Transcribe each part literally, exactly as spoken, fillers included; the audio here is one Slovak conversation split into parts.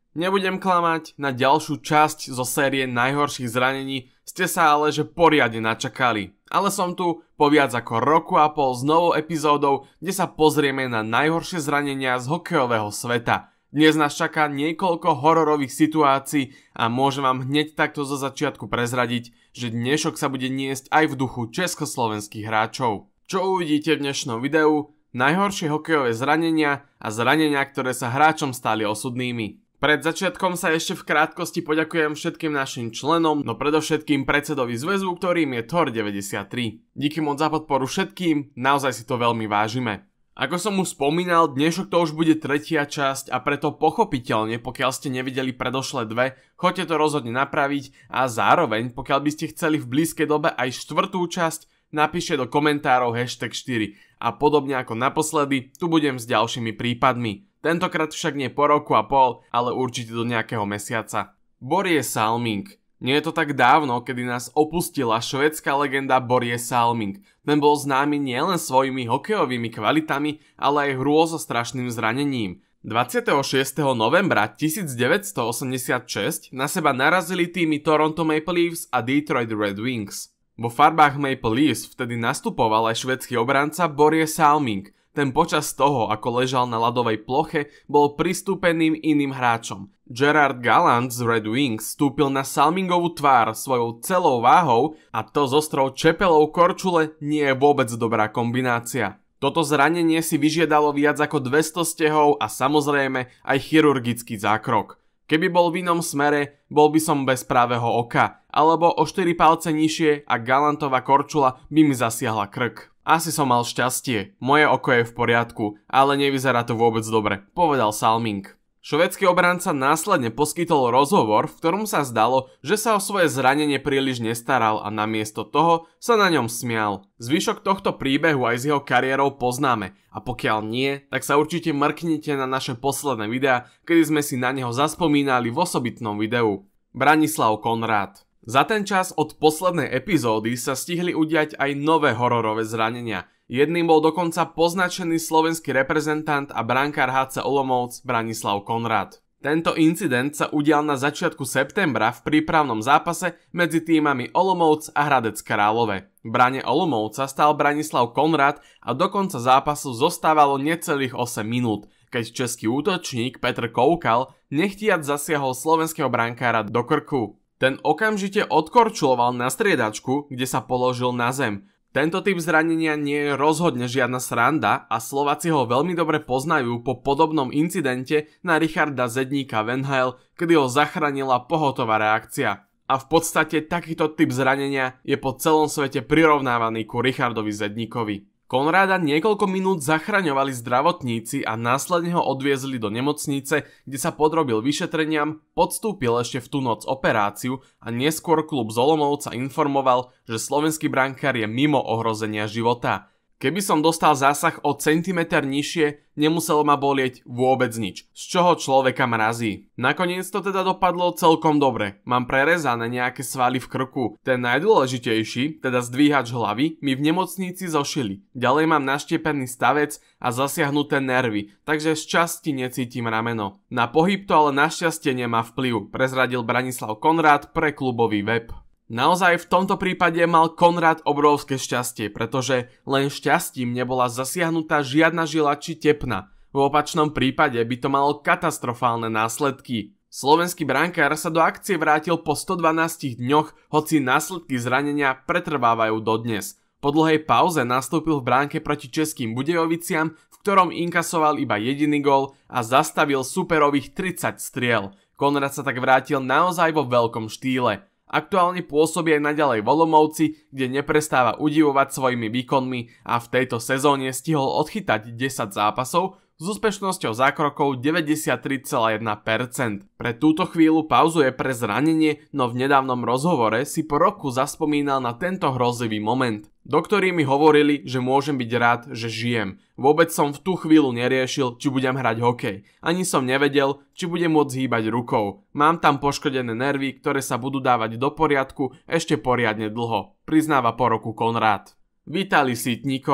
Nebudem klamať, na ďalšiu časť zo série najhorších zranení ste sa ale že poriadne načakali. Ale som tu po viac ako roku a pol s novou epizódou, kde sa pozrieme na najhoršie zranenia z hokejového sveta. Dnes nás čaká niekoľko hororových situácií a môžem vám hneď takto zo začiatku prezradiť, že dnešok sa bude niesť aj v duchu československých hráčov. Čo uvidíte v dnešnom videu? Najhoršie hokejové zranenia a zranenia, ktoré sa hráčom stali osudnými. Pred začiatkom sa ešte v krátkosti poďakujem všetkým našim členom, no predovšetkým predsedovi zväzu, ktorým je Thor deväťdesiattri. Díky moc za podporu všetkým, naozaj si to veľmi vážime. Ako som už spomínal, dnešok to už bude tretia časť a preto pochopiteľne, pokiaľ ste nevideli predošlé dve, choďte to rozhodne napraviť a zároveň, pokiaľ by ste chceli v blízkej dobe aj štvrtú časť, napíšte do komentárov hashtag štyri a podobne ako naposledy, tu budem s ďalšími prípadmi. Tentokrát však nie po roku a pol, ale určite do nejakého mesiaca. Börje Salming. Nie je to tak dávno, kedy nás opustila švédska legenda Börje Salming. Ten bol známy nielen svojimi hokejovými kvalitami, ale aj hrôzostrašným zranením. dvadsiateho šiesteho novembra tisícdeväťstoosemdesiatšesť na seba narazili týmy Toronto Maple Leafs a Detroit Red Wings. Vo farbách Maple Leafs vtedy nastupoval aj švédsky obranca Börje Salming. Ten počas toho, ako ležal na ľadovej ploche, bol pristúpeným iným hráčom. Gerard Gallant z Red Wings vstúpil na Salmingovú tvár svojou celou váhou a to s ostrou čepelou korčule nie je vôbec dobrá kombinácia. Toto zranenie si vyžiadalo viac ako dvesto stehov a samozrejme aj chirurgický zákrok. Keby bol v inom smere, bol by som bez pravého oka, alebo o štyri palce nižšie a Gallantová korčula by mi zasiahla krk. Asi som mal šťastie, moje oko je v poriadku, ale nevyzerá to vôbec dobre, povedal Salming. Švédsky obranca následne poskytol rozhovor, v ktorom sa zdalo, že sa o svoje zranenie príliš nestaral a namiesto toho sa na ňom smial. Zvyšok tohto príbehu aj s jeho kariérou poznáme a pokiaľ nie, tak sa určite mrknite na naše posledné videá, kedy sme si na neho zaspomínali v osobitnom videu. Branislav Konrád. Za ten čas od poslednej epizódy sa stihli udiať aj nové hororové zranenia. Jedným bol dokonca poznačený slovenský reprezentant a brankár há cé Olomouc Branislav Konrád. Tento incident sa udial na začiatku septembra v prípravnom zápase medzi týmami Olomouc a Hradec Králové. V brane Olomouca stál Branislav Konrád a do konca zápasu zostávalo necelých osem minút, keď český útočník Petr Koukal nechtiac zasiahol slovenského brankára do krku. Ten okamžite odkorčuloval na striedačku, kde sa položil na zem. Tento typ zranenia nie je rozhodne žiadna sranda a Slováci ho veľmi dobre poznajú po podobnom incidente na Richarda Zedníka Venhale, kedy ho zachránila pohotová reakcia. A v podstate takýto typ zranenia je po celom svete prirovnávaný ku Richardovi Zedníkovi. Konráda niekoľko minút zachraňovali zdravotníci a následne ho odviezli do nemocnice, kde sa podrobil vyšetreniam, podstúpil ešte v tú noc operáciu a neskôr klub z Olomouca informoval, že slovenský brankár je mimo ohrozenia života. Keby som dostal zásah o centimeter nižšie, nemuselo ma bolieť vôbec nič, z čoho človeka mrazí. Nakoniec to teda dopadlo celkom dobre. Mám prerezané nejaké svaly v krku. Ten najdôležitejší, teda zdvíhač hlavy, mi v nemocnici zošili. Ďalej mám naštiepený stavec a zasiahnuté nervy, takže z časti necítim rameno. Na pohyb to ale našťastie nemá vplyv, prezradil Branislav Konrád pre klubový web. Naozaj v tomto prípade mal Konrád obrovské šťastie, pretože len šťastím nebola zasiahnutá žiadna žila či tepna. V opačnom prípade by to malo katastrofálne následky. Slovenský brankár sa do akcie vrátil po stodvanástich dňoch, hoci následky zranenia pretrvávajú dodnes. Po dlhej pauze nastúpil v bránke proti českým Budejoviciam, v ktorom inkasoval iba jediný gól a zastavil superových tridsať striel. Konrád sa tak vrátil naozaj vo veľkom štýle. Aktuálne pôsobí aj naďalej v Olomouci, kde neprestáva udivovať svojimi výkonmi a v tejto sezóne stihol odchytať desať zápasov s úspešnosťou zákrokov deväťdesiattri celá jeden percent. Pre túto chvíľu pauzuje pre zranenie, no v nedávnom rozhovore si po roku zaspomínal na tento hrozivý moment. Doktori mi hovorili, že môžem byť rád, že žijem. Vôbec som v tú chvíľu neriešil, či budem hrať hokej. Ani som nevedel, či budem môcť hýbať rukou. Mám tam poškodené nervy, ktoré sa budú dávať do poriadku ešte poriadne dlho, priznáva po roku Konrád. Vitali Sitníkov.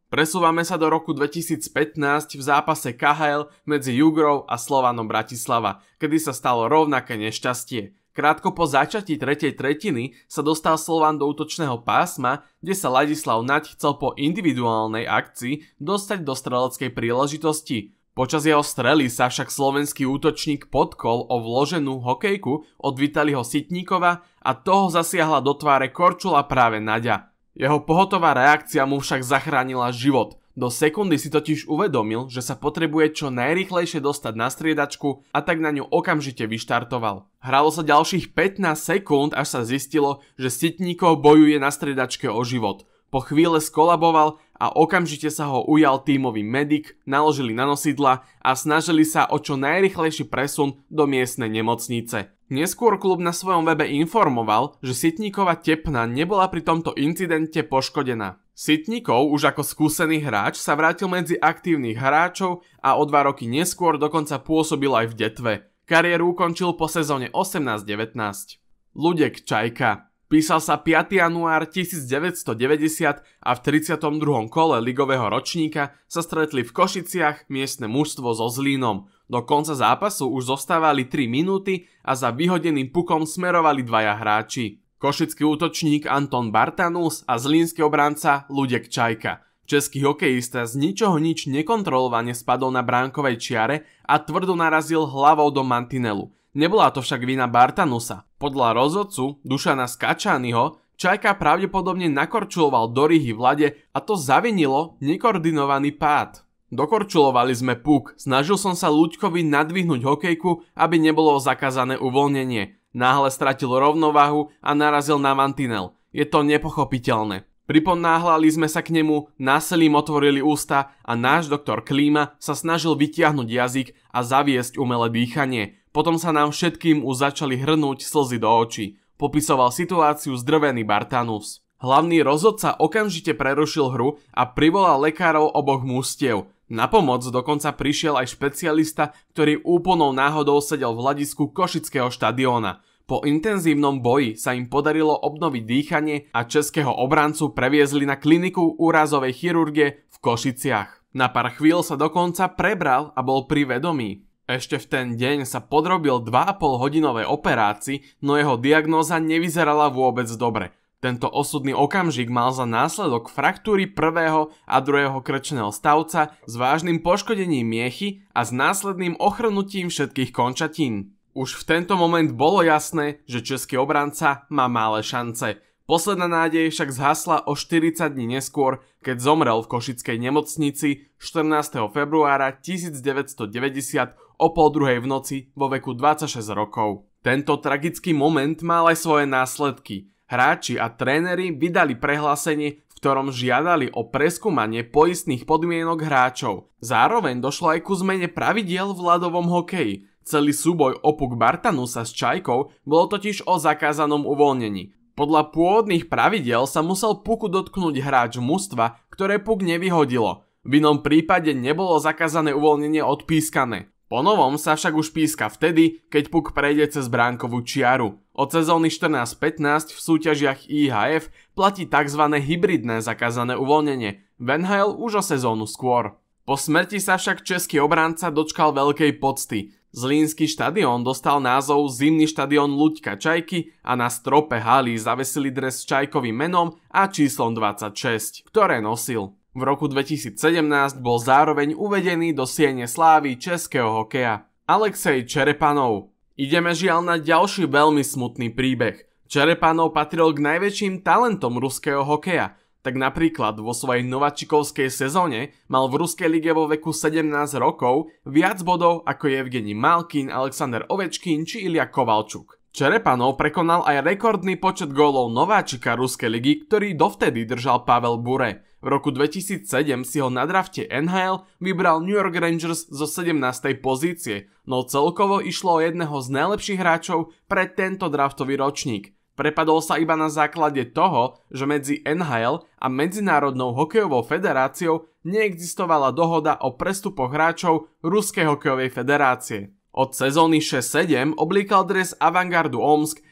Presúvame sa do roku dvetisícpätnásť v zápase ká há el medzi Jugrou a Slovanom Bratislava, kedy sa stalo rovnaké nešťastie. Krátko po začatí tretej tretiny sa dostal Slovan do útočného pásma, kde sa Ladislav Naď chcel po individuálnej akcii dostať do streleckej príležitosti. Počas jeho strely sa však slovenský útočník potkol o vloženú hokejku od Vitaliho Sitníkova a toho zasiahla do tváre korčula práve Naďa. Jeho pohotová reakcia mu však zachránila život. Do sekundy si totiž uvedomil, že sa potrebuje čo najrýchlejšie dostať na striedačku a tak na ňu okamžite vyštartoval. Hralo sa ďalších pätnásť sekúnd, až sa zistilo, že Sitníkov bojuje na striedačke o život. Po chvíle skolaboval a okamžite sa ho ujal tímový medik, naložili na nosidla a snažili sa o čo najrýchlejší presun do miestnej nemocnice. Neskôr klub na svojom webe informoval, že Sitníkova tepna nebola pri tomto incidente poškodená. Sitníkov, už ako skúsený hráč, sa vrátil medzi aktívnych hráčov a o dva roky neskôr dokonca pôsobil aj v Detve. Kariéru ukončil po sezóne osemnásť devätnásť. Ľudek Čajka. Písal sa piateho januára tisícdeväťstodeväťdesiat a v tridsiatom druhom kole ligového ročníka sa stretli v Košiciach miestne mužstvo so Zlínom. Do konca zápasu už zostávali tri minúty a za vyhodeným pukom smerovali dvaja hráči. Košický útočník Anton Bartanus a zlínsky obranca Ľudek Čajka. Český hokejista z ničoho nič nekontrolovane spadol na bránkovej čiare a tvrdo narazil hlavou do mantinelu. Nebola to však vina Bartanusa. Podľa rozhodcu Dušana Skačányho Čajka pravdepodobne nakorčuloval do rihy v ľade a to zavinilo nekoordinovaný pád. Dokorčulovali sme puk, snažil som sa Ľuďkovi nadvihnúť hokejku, aby nebolo zakázané uvoľnenie. Náhle stratil rovnováhu a narazil na mantinel. Je to nepochopiteľné. Priponáhľali sme sa k nemu, násilím otvorili ústa a náš doktor Klíma sa snažil vytiahnuť jazyk a zaviesť umelé dýchanie. Potom sa nám všetkým už začali hrnúť slzy do očí. Popisoval situáciu zdrvený Bartanus. Hlavný rozhodca okamžite prerušil hru a privolal lekárov oboch mužstiev. Na pomoc dokonca prišiel aj špecialista, ktorý úplnou náhodou sedel v hľadisku Košického štadióna. Po intenzívnom boji sa im podarilo obnoviť dýchanie a českého obrancu previezli na kliniku úrazovej chirurgie v Košiciach. Na pár chvíľ sa dokonca prebral a bol pri vedomí. Ešte v ten deň sa podrobil dva a pol hodinovej operácii, no jeho diagnóza nevyzerala vôbec dobre. Tento osudný okamžik mal za následok fraktúry prvého a druhého krčného stavca s vážnym poškodením miechy a s následným ochrnutím všetkých končatín. Už v tento moment bolo jasné, že český obranca má malé šance. Posledná nádej však zhasla o štyridsať dní neskôr, keď zomrel v košickej nemocnici štrnásteho februára tisícdeväťstodeväťdesiat o pol druhej v noci vo veku dvadsaťšesť rokov. Tento tragický moment mal aj svoje následky. Hráči a tréneri vydali prehlásenie, v ktorom žiadali o preskúmanie poistných podmienok hráčov. Zároveň došlo aj ku zmene pravidiel v ľadovom hokeji. Celý súboj o puk Bartanusa s Čajkou bolo totiž o zakázanom uvoľnení. Podľa pôvodných pravidiel sa musel puku dotknúť hráč mužstva, ktoré puk nevyhodilo. V inom prípade nebolo zakázané uvoľnenie odpískané. Po novom sa však už píska vtedy, keď puk prejde cez bránkovú čiaru. Od sezóny štrnásť pätnásť v súťažiach í há ef platí tzv. Hybridné zakázané uvoľnenie, v en há el už o sezónu skôr. Po smrti sa však český obranca dočkal veľkej pocty. Zlínsky štadión dostal názov Zimný štadión Ľudka Čajky a na strope haly zavesili dres s Čajkovým menom a číslom dvadsaťšesť, ktoré nosil. V roku dvetisícsedemnásť bol zároveň uvedený do siene slávy českého hokeja. Alexej Čerepanov. Ideme žiaľ na ďalší veľmi smutný príbeh. Čerepanov patril k najväčším talentom ruského hokeja. Tak napríklad vo svojej nováčikovskej sezóne mal v ruskej lige vo veku sedemnásť rokov viac bodov ako Evgenij Malkin, Alexander Ovečkin či Ilja Kovalčuk. Čerepanov prekonal aj rekordný počet gólov nováčika ruskej ligy, ktorý dovtedy držal Pavel Bure. V roku dvetisícsedem si ho na drafte en há el vybral New York Rangers zo sedemnástej pozície, no celkovo išlo o jedného z najlepších hráčov pre tento draftový ročník. Prepadol sa iba na základe toho, že medzi en há el a Medzinárodnou hokejovou federáciou neexistovala dohoda o prestupoch hráčov Ruskej hokejovej federácie. Od sezóny šesť sedem oblíkal dres Avangarddu Omsk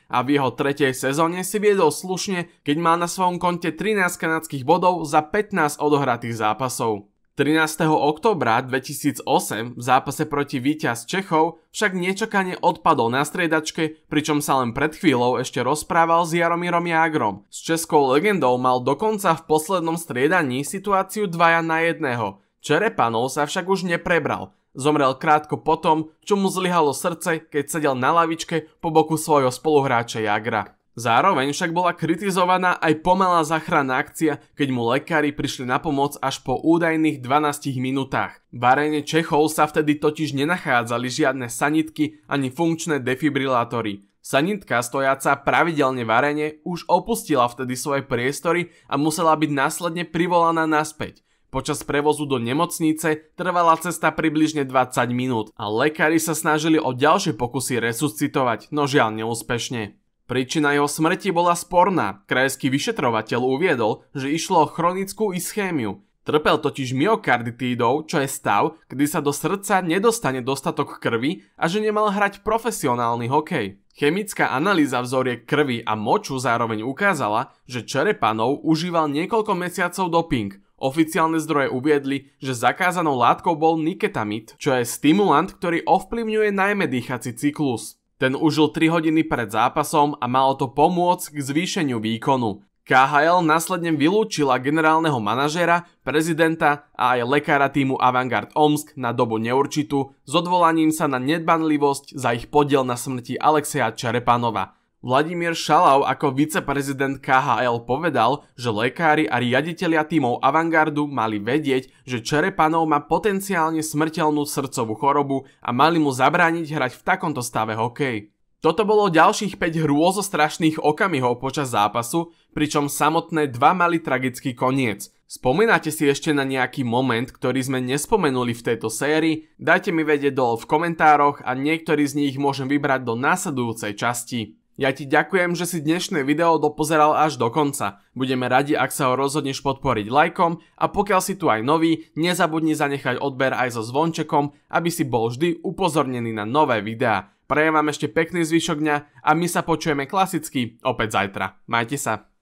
a v jeho tretej sezóne si viedol slušne, keď mal na svojom konte trinásť kanadských bodov za pätnásť odohratých zápasov. trinásteho októbra dvetisícosem v zápase proti víťaz Čechov však nečakane odpadol na striedačke, pričom sa len pred chvíľou ešte rozprával s Jaromírom Jágrom. S českou legendou mal dokonca v poslednom striedaní situáciu dvaja na jedného. Čerepanov sa však už neprebral. Zomrel krátko potom, čo mu zlyhalo srdce, keď sedel na lavičke po boku svojho spoluhráča Jágra. Zároveň však bola kritizovaná aj pomalá záchranná akcia, keď mu lekári prišli na pomoc až po údajných dvanástich minútach. V aréne Čechov sa vtedy totiž nenachádzali žiadne sanitky ani funkčné defibrilátory. Sanitka stojaca pravidelne v aréne už opustila vtedy svoje priestory a musela byť následne privolaná naspäť. Počas prevozu do nemocnice trvala cesta približne dvadsať minút a lekári sa snažili o ďalšie pokusy resuscitovať, no žiaľ neúspešne. Príčina jeho smrti bola sporná. Krajský vyšetrovateľ uviedol, že išlo o chronickú ischémiu. Trpel totiž myokarditídou, čo je stav, kedy sa do srdca nedostane dostatok krvi a že nemal hrať profesionálny hokej. Chemická analýza vzoriek krvi a moču zároveň ukázala, že Čerepanov užíval niekoľko mesiacov doping. Oficiálne zdroje uviedli, že zakázanou látkou bol niketamid, čo je stimulant, ktorý ovplyvňuje najmä dýchací cyklus. Ten užil tri hodiny pred zápasom a malo to pomôcť k zvýšeniu výkonu. ká há el následne vylúčila generálneho manažéra, prezidenta a aj lekára týmu Avangard Omsk na dobu neurčitú s odvolaním sa na nedbanlivosť za ich podiel na smrti Alexeja Čerepanova. Vladimír Šalau ako viceprezident ká há el povedal, že lekári a riaditelia tímov Avangardu mali vedieť, že Čerepanov má potenciálne smrteľnú srdcovú chorobu a mali mu zabrániť hrať v takomto stave hokej. Toto bolo ďalších päť hrôzostrašných okamihov počas zápasu, pričom samotné dva mali tragický koniec. Spomínate si ešte na nejaký moment, ktorý sme nespomenuli v tejto sérii? Dajte mi vedieť dole v komentároch a niektorý z nich môžem vybrať do následujúcej časti. Ja ti ďakujem, že si dnešné video dopozeral až do konca. Budeme radi, ak sa ho rozhodneš podporiť lajkom a pokiaľ si tu aj nový, nezabudni zanechať odber aj so zvončekom, aby si bol vždy upozornený na nové videá. Prajem vám ešte pekný zvyšok dňa a my sa počujeme klasicky opäť zajtra. Majte sa.